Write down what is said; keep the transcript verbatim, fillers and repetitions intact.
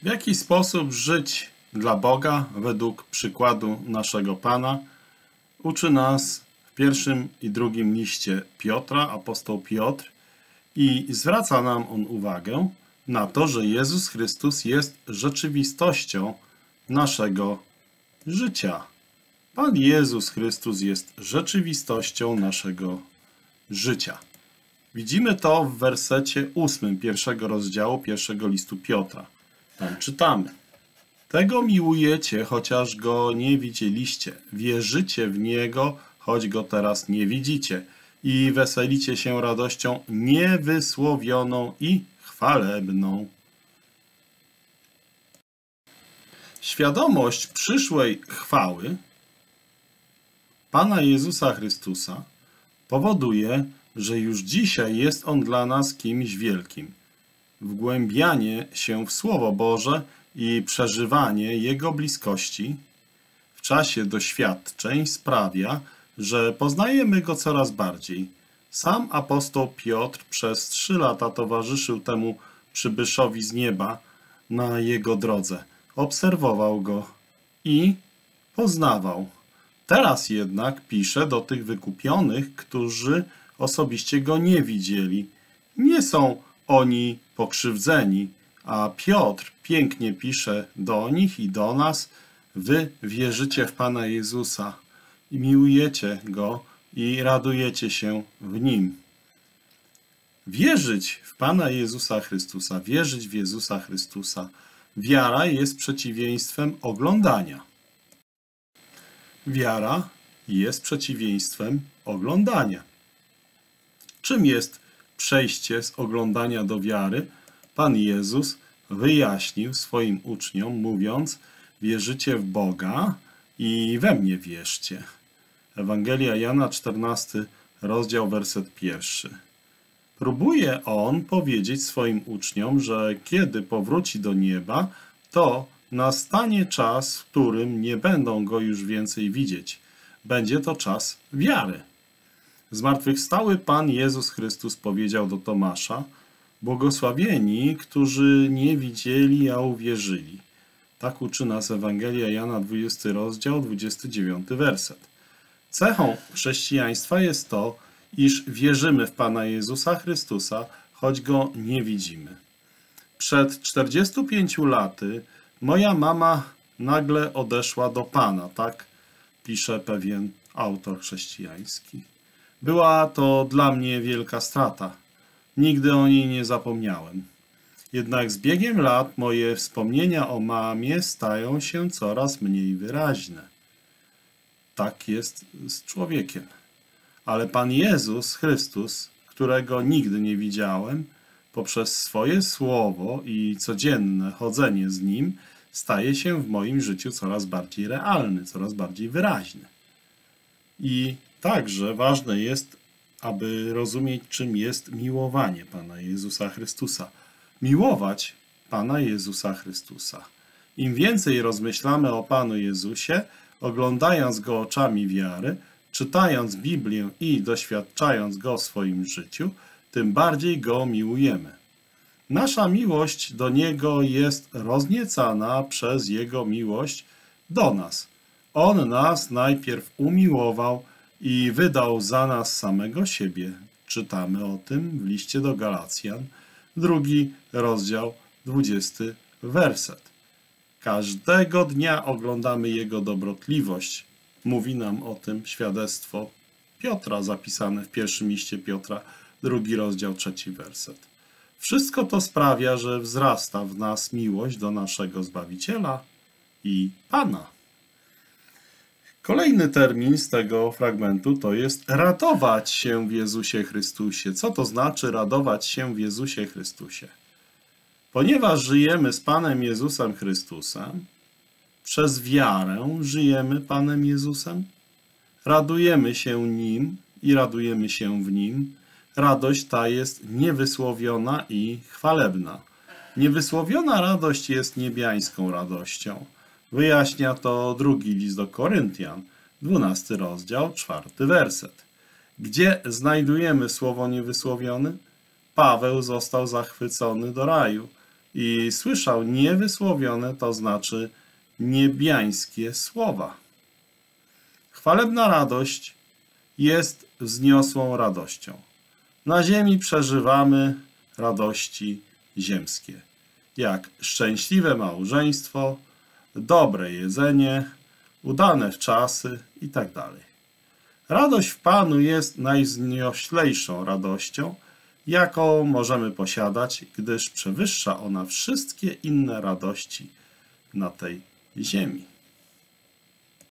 W jaki sposób żyć dla Boga według przykładu naszego Pana uczy nas w pierwszym i drugim liście Piotra, apostoł Piotr, i zwraca nam on uwagę na to, że Jezus Chrystus jest rzeczywistością naszego życia. Pan Jezus Chrystus jest rzeczywistością naszego życia. Widzimy to w wersecie ósmym pierwszego rozdziału pierwszego listu Piotra. Tam czytamy: Tego miłujecie, chociaż go nie widzieliście. Wierzycie w Niego, choć go teraz nie widzicie. I weselicie się radością niewysłowioną i chwalebną. Świadomość przyszłej chwały Pana Jezusa Chrystusa powoduje, że już dzisiaj jest On dla nas kimś wielkim. Wgłębianie się w Słowo Boże i przeżywanie Jego bliskości w czasie doświadczeń sprawia, że poznajemy Go coraz bardziej. Sam apostoł Piotr przez trzy lata towarzyszył temu przybyszowi z nieba na jego drodze. Obserwował Go i poznawał. Teraz jednak pisze do tych wykupionych, którzy osobiście Go nie widzieli. Nie są oni pokrzywdzeni, a Piotr pięknie pisze do nich i do nas: Wy wierzycie w Pana Jezusa i miłujecie Go i radujecie się w Nim. Wierzyć w Pana Jezusa Chrystusa, wierzyć w Jezusa Chrystusa. Wiara jest przeciwieństwem oglądania. Wiara jest przeciwieństwem oglądania. Czym jest przejście z oglądania do wiary? Pan Jezus wyjaśnił swoim uczniom, mówiąc: wierzycie w Boga i we mnie wierzcie. Ewangelia Jana, czternasty rozdział, werset pierwszy. Próbuje on powiedzieć swoim uczniom, że kiedy powróci do nieba, to nastanie czas, w którym nie będą go już więcej widzieć. Będzie to czas wiary. Zmartwychwstały Pan Jezus Chrystus powiedział do Tomasza: błogosławieni, którzy nie widzieli, a uwierzyli. Tak uczy nas Ewangelia Jana, dwudziesty rozdział, dwudziesty dziewiąty werset. Cechą chrześcijaństwa jest to, iż wierzymy w Pana Jezusa Chrystusa, choć Go nie widzimy. Przed czterdziestu pięciu laty moja mama nagle odeszła do Pana, tak pisze pewien autor chrześcijański. Była to dla mnie wielka strata. Nigdy o niej nie zapomniałem. Jednak z biegiem lat moje wspomnienia o mamie stają się coraz mniej wyraźne. Tak jest z człowiekiem. Ale Pan Jezus Chrystus, którego nigdy nie widziałem, poprzez swoje słowo i codzienne chodzenie z Nim, staje się w moim życiu coraz bardziej realny, coraz bardziej wyraźny. I także ważne jest, aby rozumieć, czym jest miłowanie Pana Jezusa Chrystusa. Miłować Pana Jezusa Chrystusa. Im więcej rozmyślamy o Panu Jezusie, oglądając Go oczami wiary, czytając Biblię i doświadczając Go w swoim życiu, tym bardziej Go miłujemy. Nasza miłość do Niego jest rozniecana przez Jego miłość do nas. On nas najpierw umiłował i wydał za nas samego siebie. Czytamy o tym w liście do Galacjan, drugi rozdział, dwudziesty werset. Każdego dnia oglądamy Jego dobrotliwość. Mówi nam o tym świadectwo Piotra zapisane w pierwszym liście Piotra, drugi rozdział, trzeci werset. Wszystko to sprawia, że wzrasta w nas miłość do naszego Zbawiciela i Pana. Kolejny termin z tego fragmentu to jest radować się w Jezusie Chrystusie. Co to znaczy radować się w Jezusie Chrystusie? Ponieważ żyjemy z Panem Jezusem Chrystusem, przez wiarę żyjemy Panem Jezusem, radujemy się Nim i radujemy się w Nim. Radość ta jest niewysłowiona i chwalebna. Niewysłowiona radość jest niebiańską radością. Wyjaśnia to drugi list do Koryntian, dwunasty rozdział, czwarty werset. Gdzie znajdujemy słowo niewysłowiony? Paweł został zachwycony do raju. i słyszał niewysłowione, to znaczy niebiańskie słowa. Chwalebna radość jest wzniosłą radością. Na ziemi przeżywamy radości ziemskie, jak szczęśliwe małżeństwo, dobre jedzenie, udane wczasy itd. Radość w Panu jest najwznioślejszą radością, jaką możemy posiadać, gdyż przewyższa ona wszystkie inne radości na tej ziemi.